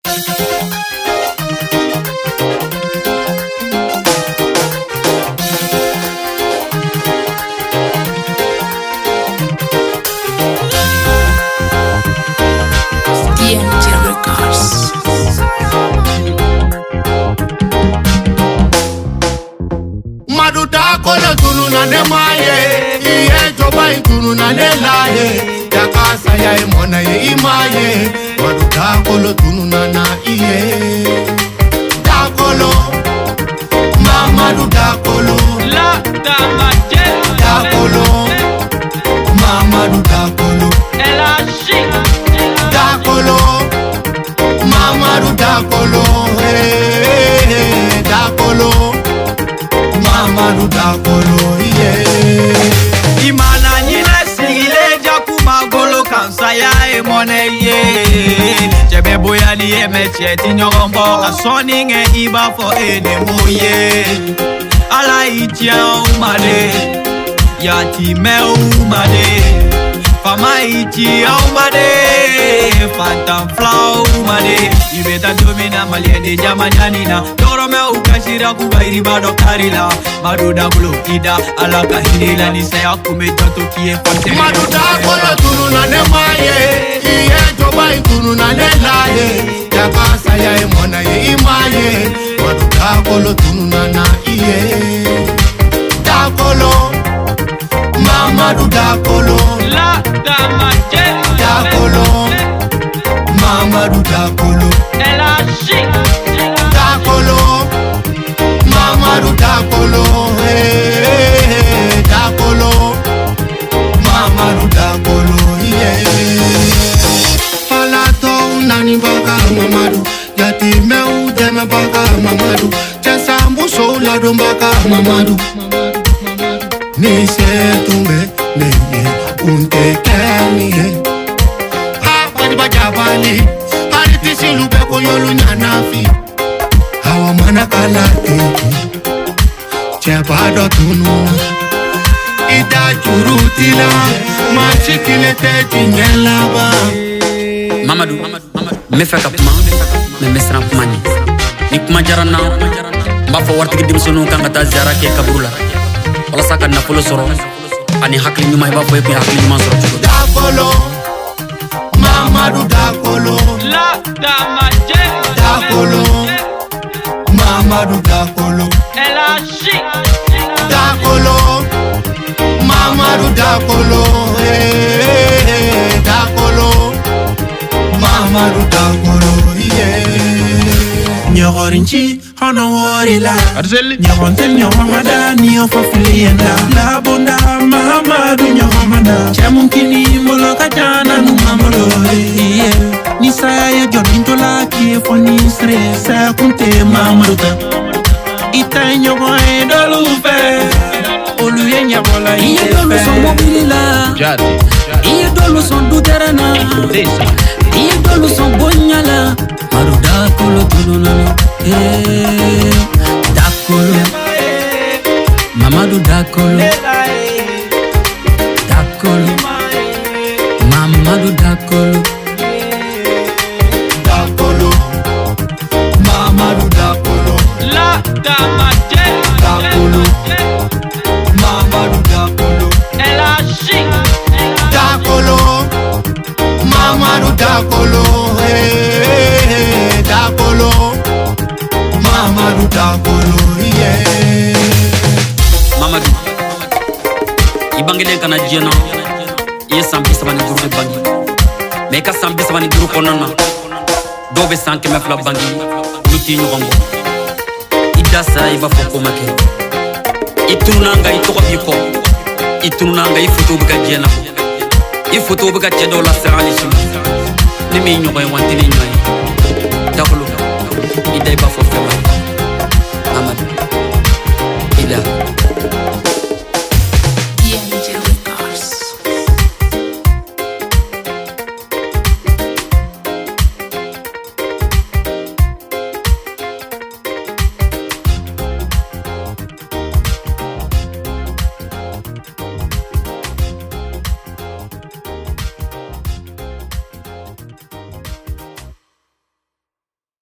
Kono tunu na ne maye, iye joba intunu na ne laye. Yakasa ya imona ye imaye, maduda kolo tunu na iye. Da kolo, mama duda kolo. La damaje. Da kolo, mama duda kolo. Ela chic. Da kolo, mama duda kolo. Da kolo. Mama da kolo yeah. Imana nyina sigile jakuma golo kansa ya emone ye. Chebe boya ni emeche tinyogombo kasoni nge iba fo ene moye. Ala itia umade, yati me umade. Fama itia umade, fantam flow umade. Ibeta domina maliende jamanyanina. Me ukashira kugairi bado karila maduda blokida alaka hinila ni saya kumejoto kie fante maduda kolo tunu na ne maye iye joba intunu na ne laye yakasa ya imona ye imaye maduda kolo tunu na iye da kolo mama duda kolo la damaje da kolo mama duda kolo ela chic da kolo mama duda kolo da kolo mama duda kolo Falato nani baka mamadu yati meu deme baka mamadu chasambu sola do baka mamadu ni se tumbe neye unte kamiye ha padi bajabali hari tisilu be ko yolu nyanafi hawa mana kala chebado tunu ida churutila machikile te nyelaba Mamadou me feka kuma me mesran kuma ni kuma jarana mba fo wartigi dimsonu kan ta ziara ke kaburula wala saka na polo soro ani hakli nyuma ba fo e hakli nyuma soro dakolo Mamadou dakolo la damaje dakolo Mamadou dakolo ela chic dakolo Mamadou dakolo dakolo Mamadou dakolo Nyorinchi hono worila Nyorontel nyomamada niyo fafilienda La bonda Mamadou nyomamada Chamukini moloka jana numamolo Nisaya jonintola kie foni stress Kunte Mamadou ta Ita nyogo edolufe Oluye nyabola iye dolu son mobilila iye dolu son duterana iye dolu son bonyala maruda kolo tulunana dakolo Mamadou dakolo dakolo Mamadou dakolo dakolo Mamadou dakolo la damaje dakolo Mamadou dakolo ela chic dakolo Mamadou dakolo dakolo Mamadou dakolo Mamadou ibangele kana jena iye sambi sabani duru de bangi me ka sambi sabani duru konana do be sanke me fla bangi luti nyongo idasa iba foko make itunanga itoko biko itunanga ifutu buka jena ifutu buka chedo la serali shima ni mi nyongo wantini nyai